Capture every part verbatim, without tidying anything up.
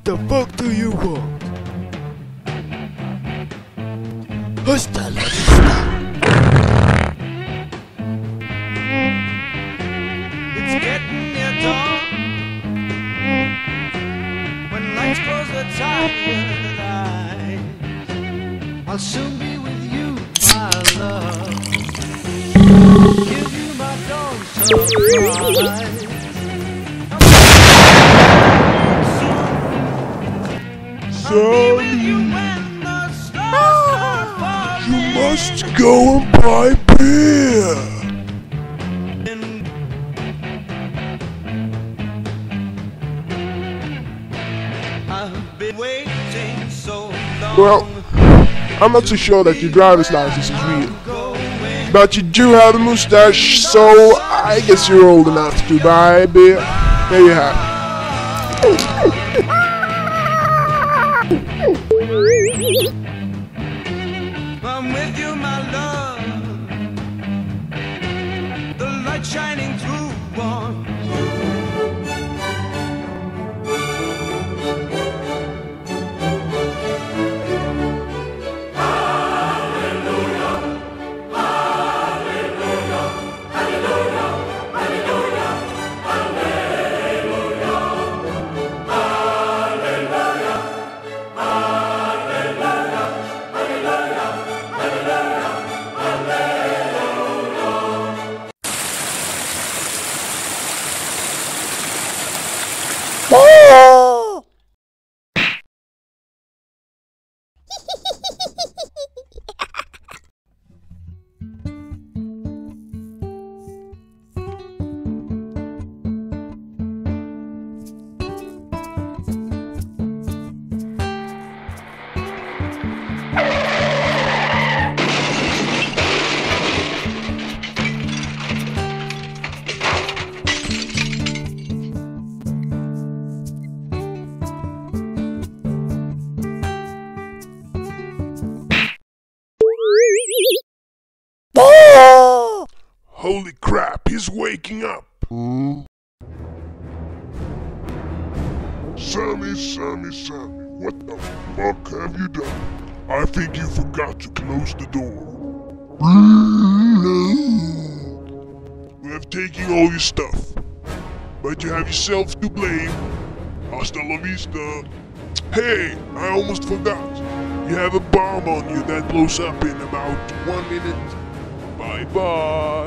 What the fuck do you want? Hasta la vista. It's getting near dawn. When lights close the tired eyes, I'll soon be with you, my love. Give you my dawn surprise. Sammy, you must go and buy beer. I've been waiting so long. Well, I'm not too sure that your driver's license is real, but you do have a mustache, so I guess you're old enough to buy beer. There you have it. I'm with you, my love. The light shining through one. Holy crap, he's waking up! Hmm? Sammy, Sammy, Sammy, what the fuck have you done? I think you forgot to close the door. We have taken all your stuff, but you have yourself to blame. Hasta la vista. Hey, I almost forgot. You have a bomb on you that blows up in about one minute. Bye bye.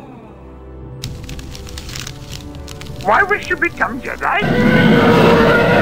Why wish you become Jedi?